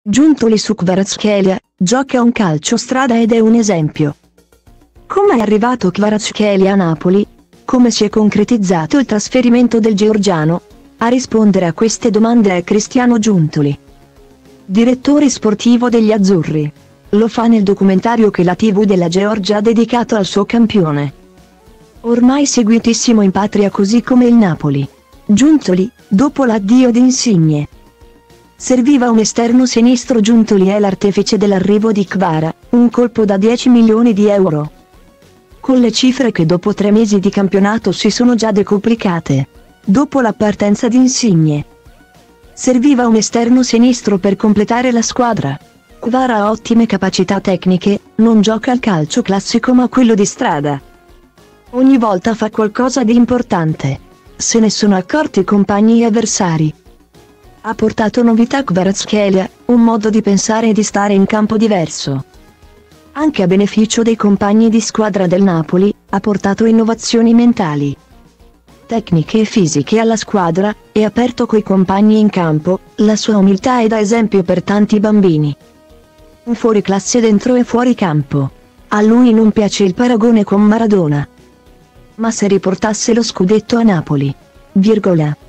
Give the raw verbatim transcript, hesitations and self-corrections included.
Giuntoli su Kvaratskhelia, gioca un calcio strada ed è un esempio. Come è arrivato Kvaratskhelia a Napoli? Come si è concretizzato il trasferimento del georgiano? A rispondere a queste domande è Cristiano Giuntoli, direttore sportivo degli azzurri. Lo fa nel documentario che la tivù della Georgia ha dedicato al suo campione, ormai seguitissimo in patria così come il Napoli. Giuntoli, dopo l'addio di Insigne. Serviva un esterno sinistro. Giuntoli è l'artefice dell'arrivo di Kvara, un colpo da dieci milioni di euro. Con le cifre che dopo tre mesi di campionato si sono già decuplicate. Dopo la partenza di Insigne. Serviva un esterno sinistro per completare la squadra. Kvara ha ottime capacità tecniche, non gioca al calcio classico ma quello di strada. Ogni volta fa qualcosa di importante. Se ne sono accorti i compagni e avversari. Ha portato novità a Kvaratskhelia, un modo di pensare e di stare in campo diverso. Anche a beneficio dei compagni di squadra del Napoli, ha portato innovazioni mentali, tecniche e fisiche alla squadra, e aperto coi compagni in campo. La sua umiltà è da esempio per tanti bambini. Un fuoriclasse dentro e fuori campo. A lui non piace il paragone con Maradona. Ma se riportasse lo scudetto a Napoli, virgola,